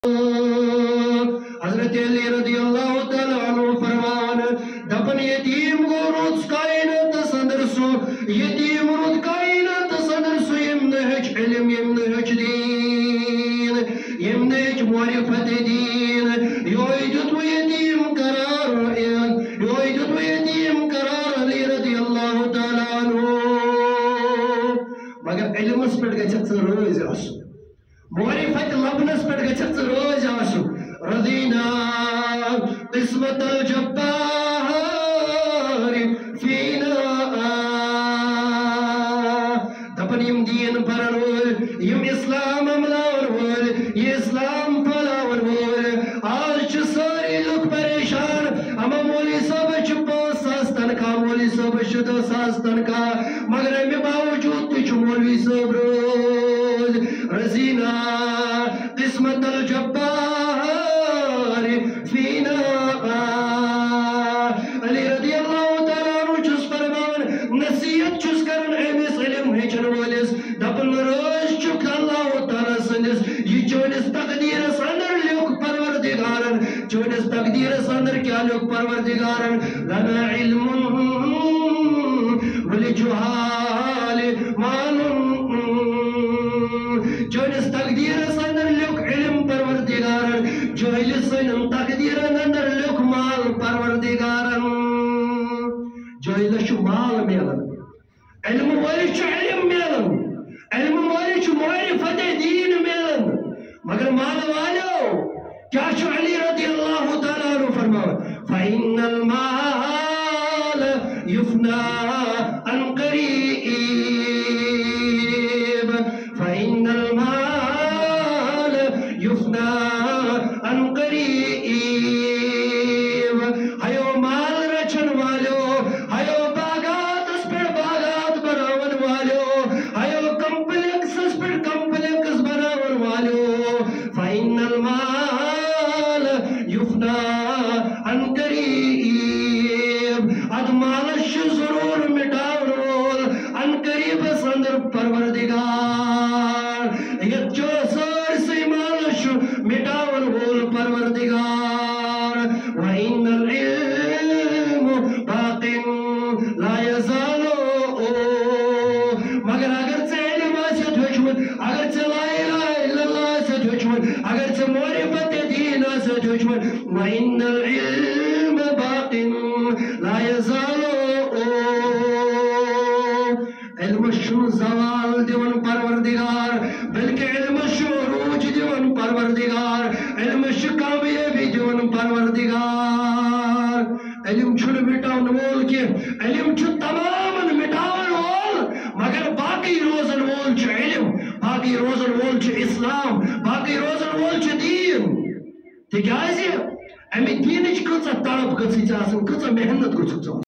حضرت علی رضی اللہ تعالیٰ عنہ فرمان دپن یتیم گو روز کائنات صدر سو یتیم روز کائنات صدر سو یمنہچ علم یمنہچ دین یمنہچ معرفت دین یویدت و یتیم قرار یویدت و یتیم قرار علی رضی اللہ تعالیٰ عنہ مگر علم اس پر گچت روز آسو معرفت لبنس پر گچت روز آسو رضینا قسمت الجبار فینا دپن یم دین پرن وول یم اسلام املاور وول یہ اسلام پھلاور وول آج چھ ساری لوگ پریشان اما مولی صاحب چھ 5 ساس تنخواہ مولی صاحب چھ 2 ساس تنخواہ مگر امی باوجود تہ چھ مولوی صاحب روز رضینا قسمت الجبار فینا علی رضی اللہ تعالیٰ عنہ چس فرمان نصیحت چس کرن امس علم ہیچن ولس دپن روز چک اللہ تعالیٰ سندس یہ چونس تقدیرس اندر لیوک پروردگارن چونس تقدیرس اندر کیا لیوک پروردگارن لنا علم ولجہال معلوم چونس تقدیرس اندر لیوک علم پروردگارن جوہل سنن تقدیرن اندر لیوک مال پروردگارن جوہل شو مال میلن علم والی چو علم میلن علم والی چو معرفت دین میلن مگر مال والو کیا چو علی رضی اللہ تعالیٰ عنہ فرماؤ فَإِنَّ الْمَالَ يُفْنَى عَنْ قَرِيبٍ فَإِنَّ الْمَالَ يُفْنَى عَنْ قَرِيبٍ ہیو مال رچن والو ہیو باغات اس پر باغات بناون والو ہیو کمپلیکس اس پر کمپلیکس بناون والو فَإِنَّ الْمَالَ يُفْنَى عَنْ قَرِيبٍ اد مالش ضرور مٹاون وول عن قریب سندر پروردگار یہ جو سارسی مالش مٹاون وول پروردگار وَإِنَّ الْعِلْمُ بَاقٍ لَا يَزَالُ مگر اگر سے علم آسد ہوچمت اگر سے لا الہ الا اللہ آسد ہوچمت اگر سے معرفت دین آسد ہوچمت وَإِنَّ الْعِلْمَ بَاقٍ لَا يَزَالُ علم شو زوال دیون پروردگار بلکہ علم شو عروج دیون پروردگار علم شو کامیابی دیون پروردگار علم چھن مٹاون وول کی علم چھو تمام مٹاون وول مگر باقی روزن وول چھ علم باقی روزن وول چھ اسلام باقی روزن وول چھ دین تکیازی امی دینچ کچھ طلب کچھ محنت کچھ